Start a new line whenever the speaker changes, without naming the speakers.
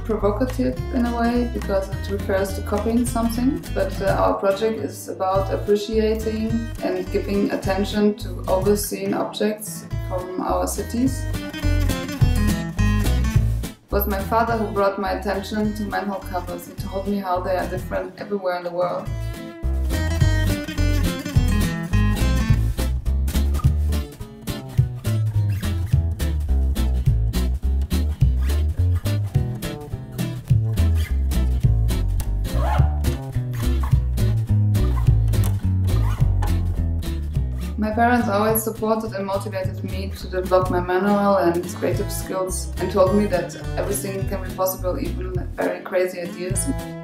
provocative in a way because it refers to copying something, but our project is about appreciating and giving attention to overseen objects from our cities. It was my father who brought my attention to manhole covers. He told me how they are different everywhere in the world. My parents always supported and motivated me to develop my manual and creative skills and told me that everything can be possible, even very crazy ideas.